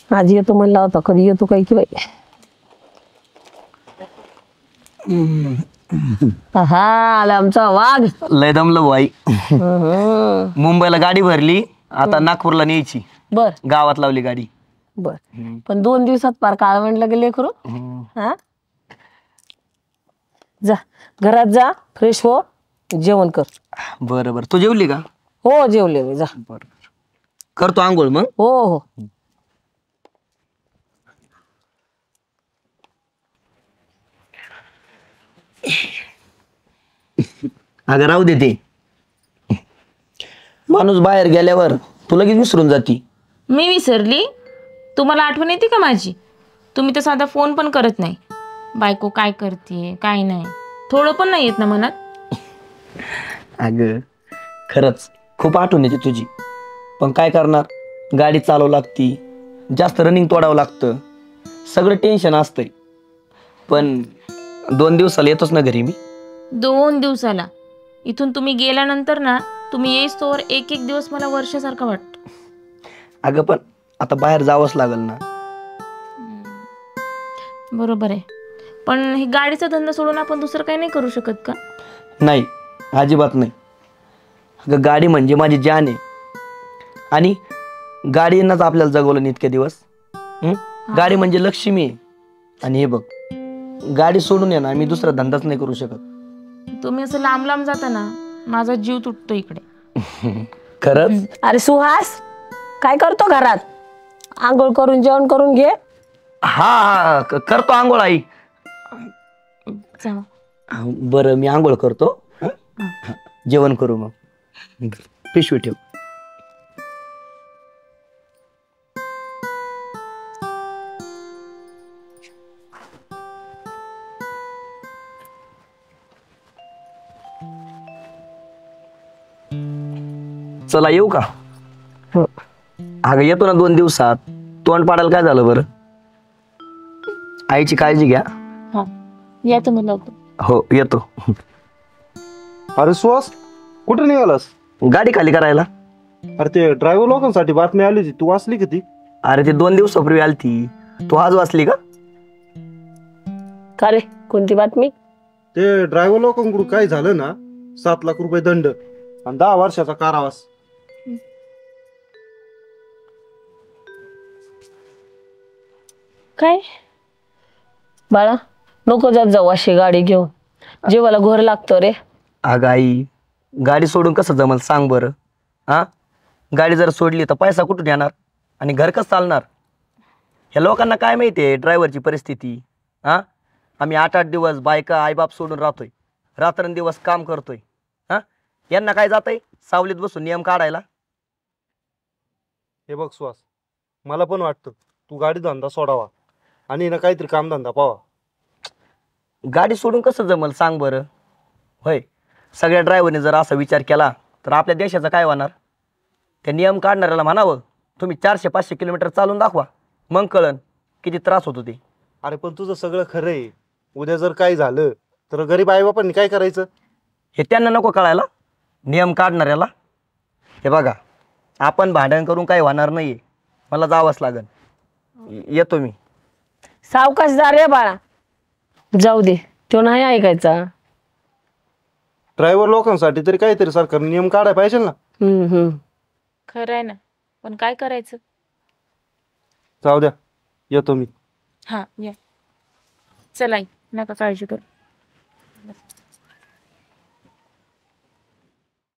आज येतो म्हणला होता, कधी येतो काय की बाई. हा आला आमचा वाघ. लय दमलं भाई. मुंबईला गाडी भरली, आता नागपूरला न्यायची. बर गावात लावली गाडी. बर पण 2 दिवसात पार काळवंडला गेले करू. हा जा घरात जा, फ्रेश हो, जेवण कर. बरं बरं, तू जेवली का? हो जेवले मी. जा बरं करतो आंघोळ मग. हो हो. अगं राहू दे ते. माणूस बाहेर गेल्यावर तू लगेच विसरून जाती. मी विसरली? तुम्हाला आठवण येते का माझी? तुम्ही तर साधा फोन पण करत नाही. बायको काय करते काय नाही थोडं पण नाही येत ना मनात. अगं खरंच खूप आठवण येते तुझी, पण काय करणार, गाडी चालवं लागती, जास्त रनिंग तोडावं लागतं, सगळं टेन्शन असतंय. पण 2 दिवसाला येतोच ना घरी मी. 2 दिवसाला? इथून तुम्ही गेल्यानंतर ना, तुम्ही येईस तोवर एक एक दिवस मला वर्षासारखा वाटतो. अगं पण आता बाहेर जावंच लागल ना. बरोबर आहे, पण हे गाडीचा धंदा सोडून आपण दुसरं काही नाही करू शकत का? नाही, अजिबात नाही. अगं गाडी म्हणजे माझी जान आहे, आणि गाडीनंच आपल्याला जगवलं नाही इतके दिवस. गाडी म्हणजे लक्ष्मी आहे. आणि हे बघ, गाडी सोडून ये ना, मी दुसरा धंदाच नाही करू शकत. तुम्ही असं लांब लांब जाता ना, माझा जीव तुटतो इकडे. खरंच? अरे सुहास, काय करतो घरात? आंघोळ करून जेवण करून घे. हा हा करतो आंघोळ आई. चला. बरं मी आंघोळ करतो, जेवण करू मग. पिशवी ठेव. चला येऊ का? अगं येतो ना 2 दिवसात. तोंड पाडायला काय झालं बरं? आईची काळजी घ्या. हा या तुम्ही लवकर. हो येतो. अरे सुहास, कुठे निघालास? गाडी खाली करायला. अरे ते ड्रायव्हर लोकांसाठी बातमी आली होती, तू वाचली का ती? अरे ते 2 दिवसापूर्वी आलती, तू आज वाचली का? का रे, कोणती बातमी? ते ड्रायव्हर लोकांकडून काय झालं ना, 7 लाख रुपये दंड आणि 10 वर्षाचा कारावास. काय बाळा, नको जात जाऊ अशी गाडी घेऊन, जीवाला घोर लागतो रे. अगं आई, गाडी सोडून कसं जमल सांग बरं? हा, गाडी जर सोडली तर पैसा कुठून येणार आणि घर कसं चालणार? ह्या लोकांना काय माहिती आहे ड्रायव्हरची परिस्थिती? हा, आम्ही 8-8 दिवस बायका आईबाप सोडून राहतोय, रात्रंदिवस काम करतोय. हा, यांना काय जातंय सावलीत बसून नियम काढायला? हे बघ सुहास, मला पण वाटतं तू गाडी धंदा सोडावा आणि ना काहीतरी कामधंदा पावा. गाडी सोडून कसं जमल सांग बरं? होय, सगळ्या ड्रायव्हरने जर असा विचार केला तर आपल्या देशाचं काय होणार? त्या नियम काढणाऱ्याला म्हणावं, तुम्ही 400-500 किलोमीटर चालून दाखवा, मग कळन किती त्रास होतो ते. अरे पण तुझं सगळं खरं आहे, उद्या जर काही झालं तर गरीब आईबापांनी काय करायचं? हे त्यांना नको कळायला, नियम काढणाऱ्याला. हे बघा, आपण भांडण करून काही होणार नाहीये, मला जावंच लागन. येतो मी. सावकाश जा रे बाळा, जाऊ दे, तो नाही ऐकायचा. ड्रायव्हर लोकांसाठी तरी काहीतरी सरकारने नियम काढायला पाहिजे ना. खरं आहे ना, पण काय करायचं? जाऊ द्या, येतो मी. हा या. चला आई, नका काळजी करू.